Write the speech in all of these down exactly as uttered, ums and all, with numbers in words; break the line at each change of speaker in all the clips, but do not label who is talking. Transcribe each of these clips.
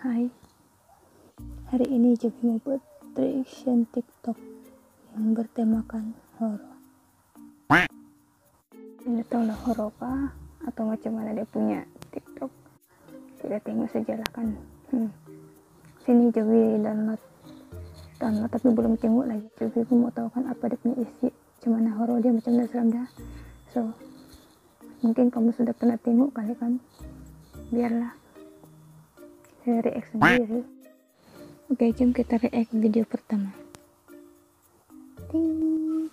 Hai, hari ini Joby mau buat reaction TikTok yang bertemakan horor. Ini tahu lah horor apa atau macam mana dia punya TikTok. Kita tengok sajalah kan. Hmm. Sini Joby download, download tapi belum tengok lagi. Joby pun mau tahu kan apa dia punya isi, macam mana horor dia, macam mana seram dia. So mungkin kamu sudah pernah tengok kali kan. Biarlah saya react sendiri. Oke, jom kita react video pertama. Ting.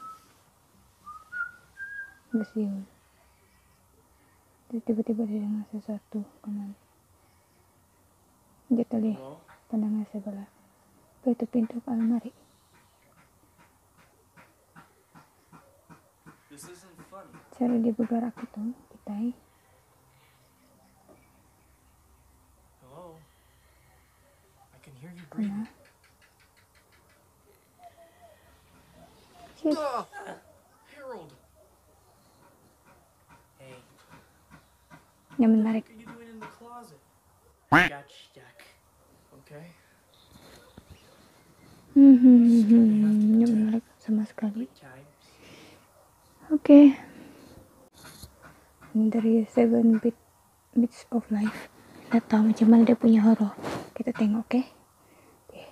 Bersiul. Tiba-tiba dia dengar sesuatu kanan. Kita lihat pandangan sebelah. Itu pintu almari. Cara dia bergerak itu kita. Karena Shit.
Uh, Harold. Hey.
Yang menarik.
What are you doing in the closet? Got stuck. Okay.
Hmm, hmm, hmm, hmm. Yang menarik sama sekali. Oke. Okay. Dari Seven Bit Bits of Life. Kita tahu macam mana dia punya horor. Kita tengok, oke? Okay? Okay.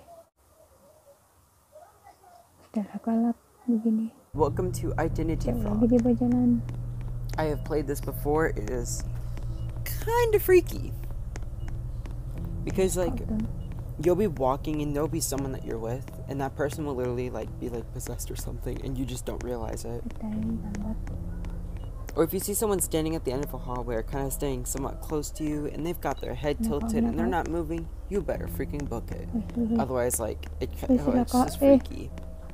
Setelah kalap begini.
Welcome to Identity
Lagi
Fraud.
dia berjalan.
I have played this before. It is kind of freaky. Because like you'll be walking and there'll be someone that you're with and that person will literally like be like possessed or something and you just don't realize it. Or if you see someone standing at the end of a hallway or kind of staying somewhat close to you and they've got their head tilted and they're not moving, you better freaking book it. Otherwise, like, it, oh, it's just freaky.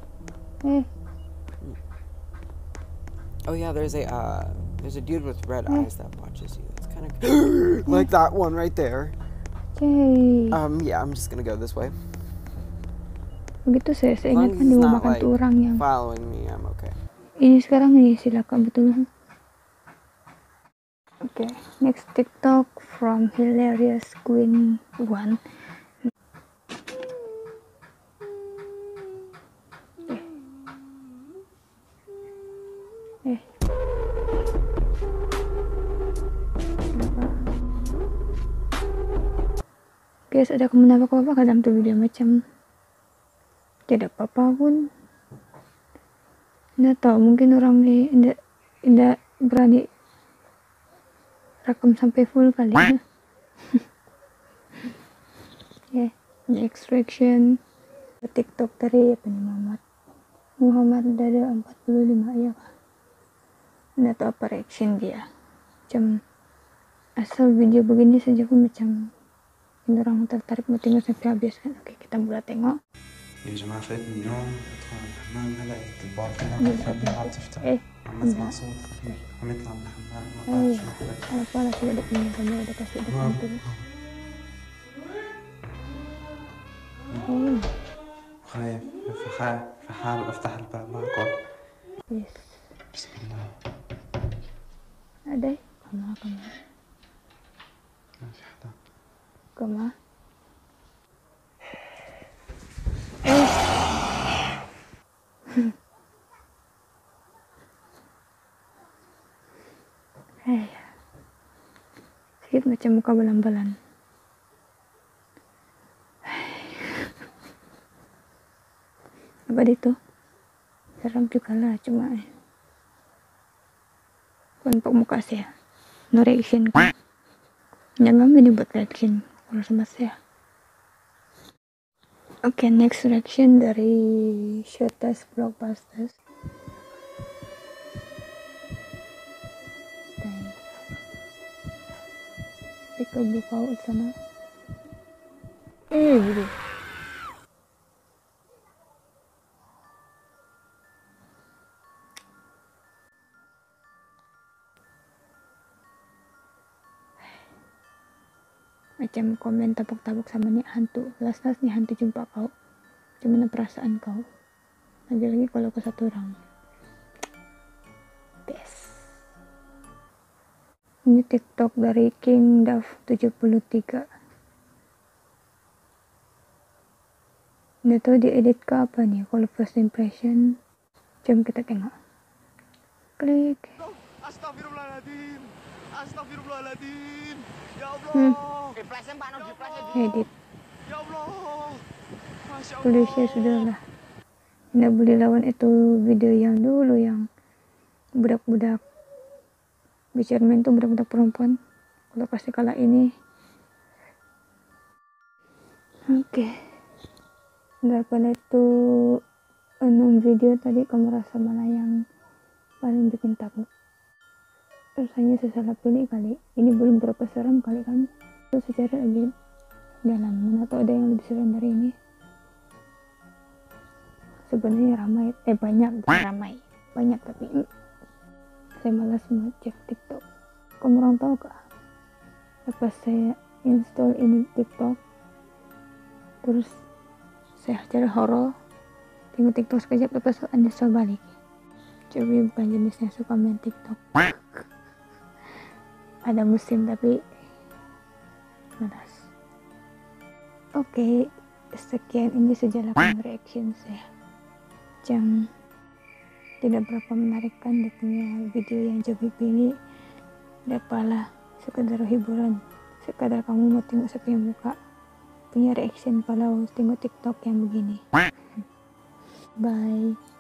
Oh yeah, there's a uh, there's a dude with red eyes that watches you. It's kind of like that one right there. Um, yeah, I'm just gonna go this way.
Begitu saya, saya ingat kan di rumah makan tuh orang yang
following me, I'm okay.
Ini sekarang nih silakan betul. Oke, okay, next TikTok from Hilarious Queen One. Eh, eh, guys, ada komentar apa apa dalam tuh video macam tidak apa-apa pun. Nggak tahu, mungkin orang ini tidak tidak berani rekam sampai full kali ya. Ya, ini extraction TikTok dari apa nih, Muhammad Muhammad dari empat puluh lima ya kan. Nggak tahu apa reaction dia. Macam asal video begini saja pun macam ini orang tertarik mau tengok sampai habis kan. Oke, kita mulai tengok.
يا جماعة فاتني اليوم ادخل على الحمام هلاقي الطباخ كلها عم تفتح عم اسمع صوت خفيف عم يطلع من الحمام ما بعرف شو
Ada pala sudah ada punya kamera ada kasih ada pintu. Oh.
خايف فخايف فحاول افتح الباب معكم.
Yes.
بسم الله.
Ada kamera kamera.
ما في حدا.
Kamera. Eh, sedikit macam muka balan-balan. Apa itu? Seram juga lah, cuma eh. Untuk muka saya, no reaction kan? Jangan ini buat reaction kalau sama saya. Oke, okay, next reaction dari Showtest Blockbusters. Ke buka di sana. Eh, gitu. Macam komen tabuk-tabuk sama nih hantu. Jelas-jelas nih hantu jumpa kau. Gimana perasaan kau? Lagi-lagi kalau ke satu orang. Best. Ini TikTok dari King Daf tujuh puluh tiga. Nggak tahu diedit ke apa nih. Kalau first impression, jom kita tengok. Klik.
Astagfirullahaladzim. Astagfirullahaladzim. Ya Allah.
Hmm.
Ya
Edit.
Ya Allah. Masya Allah.
Polisi sudahlah. Nggak boleh lawan itu video yang dulu yang budak-budak bicara tuh budak-budak perempuan. Kalau pasti kalah ini. Oke. Okay. Daripada itu enam video tadi, kamu rasa mana yang paling bikin takut? Rasanya saya salah pilih kali. Ini belum berapa seram kali kan? Itu secara lagi dalam. Mana tahu ada yang lebih seram dari ini. Sebenarnya ramai, eh banyak, bukan ramai, banyak tapi mm, saya malas mau cek TikTok. Kamu orang tahu kah? Lepas saya install ini TikTok, terus saya cari horor, tengok TikTok sekejap, lepas itu uninstall balik. Coba bukan jenisnya suka main TikTok. Ada musim tapi malas. Oke, sekian ini sejalakan reaction saya. Yang tidak berapa menarikkan dia punya video yang Joby pilih. Dapalah sekedar hiburan, sekadar kamu mau tengok saya punya muka, punya reaction kalau tengok TikTok yang begini. Bye.